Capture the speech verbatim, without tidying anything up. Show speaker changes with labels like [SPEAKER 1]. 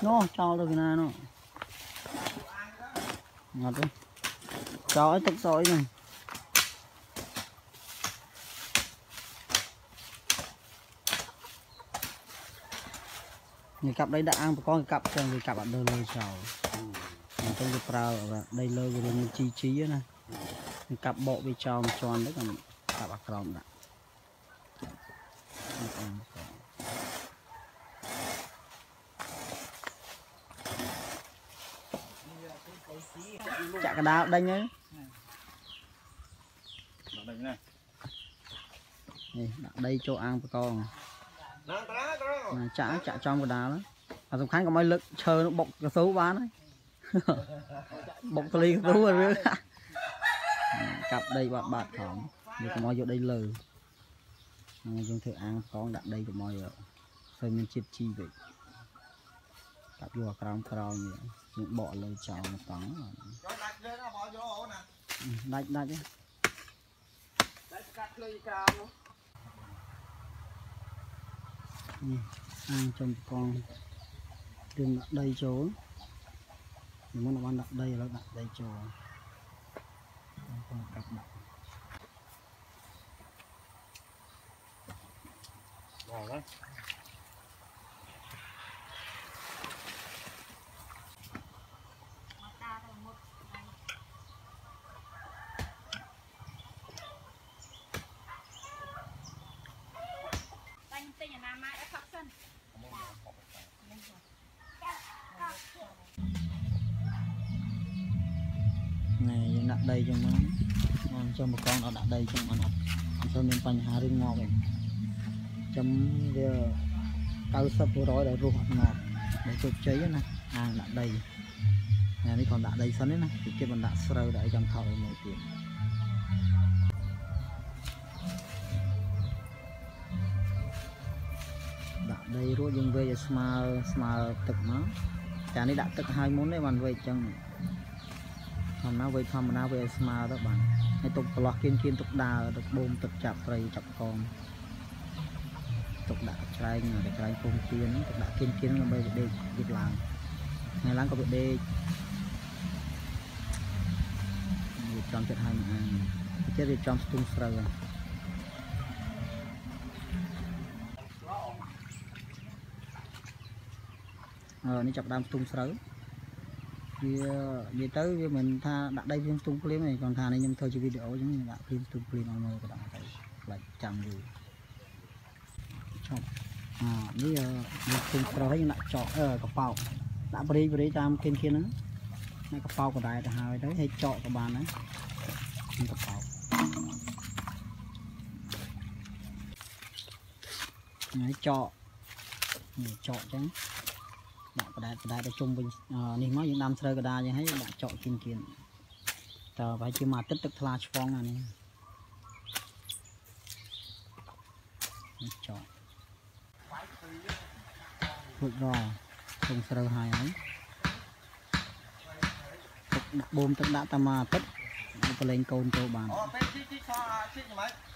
[SPEAKER 1] nó cho tôi cái này nó ngọt đấy cho ấy tức sỏi này người cặp đây đã ăn con cặp cho người cặp bạn đơn lơi sầu trong cái prao đây lơi rồi chi trí này cặp bộ bị tròn tròn đấy còn cặp bạc rồng đã chả cái đá đây nhá đây cho ăn của con chả chả trong cái đá đó và dùng khánh có mấy lực chơi nó bọc cái xấu bán đấy bọc cái ly xấu rồi cặp đây bạn bạn hỏng thì có mọi vô đây lờ dùng thử ăn con đặt đây của mọi rồi thôi mình chết chi vậy cặp vô còng còng nhiều những bỏ lời chào một tấn đạch đạch đấy ăn trong con đừng đặt đây chỗ mình muốn ăn đặt đây là đặt đây chỗ con cặp đặt rồi đấy này đặt đây cho nó cho một con nó đặt đây cho nó cho nên bánh hà rừng ngọt này chấm giờ cao sấp vô rồi để ruột ngọt để chụp cháy nè à đặt đây nhà đi còn đặt đây sẵn đấy nè thì kia mình đặt sơ để trong thầu một tiền đặt đây rồi dùng về smile smile thực nó chả đi đặt thực hai món đấy bạn về chân thầm nào về thầm nào về smile đó bạn hay tục lọt kiên kiên tục đà tục bôm tục chặt rồi chặt con tục đã trai người để trai công tiến tục đã kiên kiên là bây giờ việc làm ngày láng có việc đê việc tròn chất hai mà chết việc tròn tung sờ ờ nó chọc đam tung sờ vì vì tới vì mình tha đặt đây phim tung clip này còn thà này nhưng thôi chỉ video giống như đã phim tung clip mà mời các bạn thấy là chậm gì chọc à bây giờ tung sờ nhưng lại chọc ở cái bao đã bơi bơi tam kiên kiên nữa cái bao của đại là hai đấy hay chọc các bạn đấy cái bao này chọc chọc chứ đã đại đại để chung bình nên nói những năm sơ cái đa như thấy đã chọn kiên kiên chờ phải chưa mà tích tức là phong này chọn vượt rồi chung sơ hai ấy đặt bom tức đã tam tích lên côn tô bàn